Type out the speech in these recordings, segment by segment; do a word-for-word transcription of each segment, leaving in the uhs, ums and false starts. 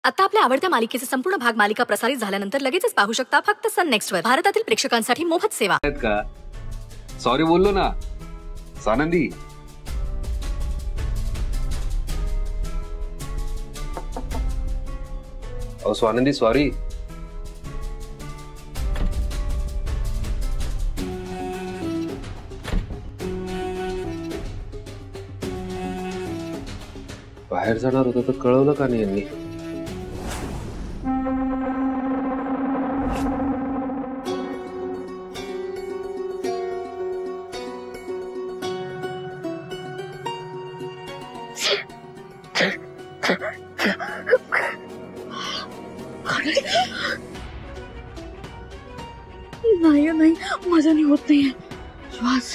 आता आपल्या आवडत्या मालिकेचे संपूर्ण भाग मालिका प्रसारित झाल्यानंतर लगेचच पाहू शकता फक्त सन नेक्स्ट वर. भारतातील प्रेक्षकांसाठी मोफत सेवा. का सॉरी बोललो ना स्वानंदी. ओ स्वानंदी सॉरी. बाहेर जाणार होतं तर कळवलं का नाही यांनी? नाही नाही माझ्याने होत नाहीये श्वास.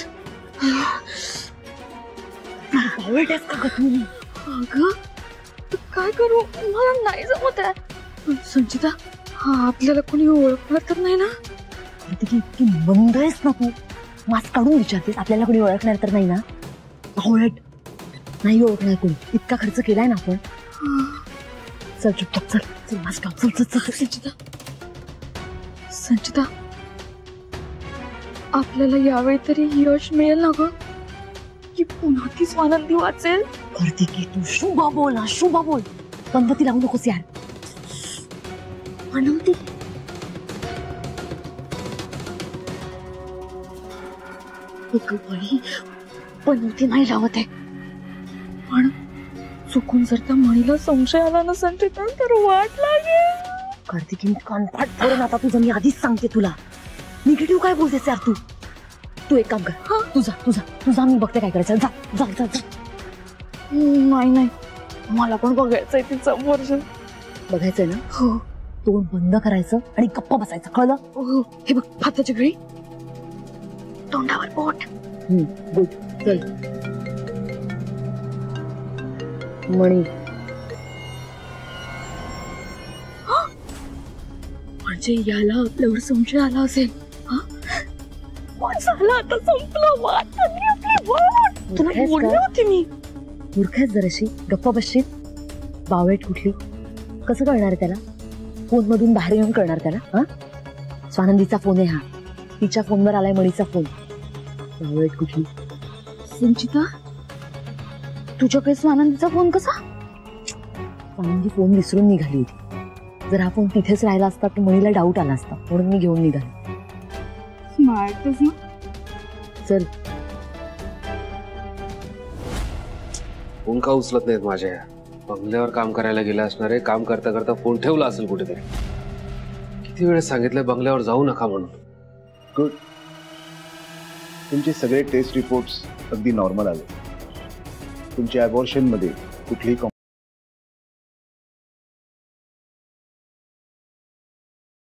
आवडतेस का ग तू? अगं काय करू मला नाही जमत आहे. संचिता हा आपल्याला कोणी ओळखणार तर नाही ना? इतकी मंद आहेस ना तू. मास्क काढून विचारतेस आपल्याला कोणी ओळखणार तर नाही ना? आवड नाही ओळखणार कोणी. इतका खर्च केलाय ना आपण. चल चुपचाप चल चल मास्क काढ. चल चल चल. संचिता संचिता आपल्याला यावेळी तरी यश मिळेल ना ग की पुन्हा ती स्वानंदी वाचेल? करते की तू. शुभा बोल ना शुभा बोल. गणपती लावू नकोस यार. बनवती बळी बनवती नाही लावत आहे. पण चुकून जर त्या मणीला संशय आला ना संचिता तर वाट लागेल. कार्तिकी कानफाट फोडून आता तुझं मी आधीच सांगते तुला. निगेटिव्ह काय बोलतेस यार तू? तू एक काम कर. तुझा तुझा तुझा मी बघते काय करायचं. जा जा जा जा. नाही नाही मला पण बघायचंय तिचं वर्जन. बघायचंय ना? हो. तोंड बंद करायचं आणि गप्प बसायचं कळलं? हो. हे बघ हाताची घडी तोंडावर बोट. गुड. चल मणी. म्हणजे याला आपल्यावर संशय आला असेल. झालं आता संपलं. वाट लागली आपली वाट. तुला बोलली होती मी. मूर्खच जराशी गप्पा बसशील. बावळट कुठली. कसं कळणार आहे त्याला? फोन मधून बाहेर येऊन कळणार त्याला. हा स्वानंदीचा फोन आहे हा. तिच्या फोनवर आलाय मणीचा फोन. बावळट कुठली. संचिता तुझ्याकडे स्वानंदीचा फोन कसा? स्वानंदी फोन विसरून निघाली होती. जर हा फोन तिथेच राहिला असता तर मणीला डाऊट आला असता म्हणून मी घेऊन निघाले. स्मार्टच ना. चल. फोन का उचलत नाहीत माझ्या? बंगल्यावर काम करायला गेला असणार आहे. काम करता करता फोन ठेवला असेल कुठेतरी. किती वेळेस सांगितलंय बंगल्यावर जाऊ नका म्हणून. गुड. तुमचे सगळे टेस्ट रिपोर्ट्स अगदी नॉर्मल आले. तुमच्या अबॉर्शन मध्ये कुठलीही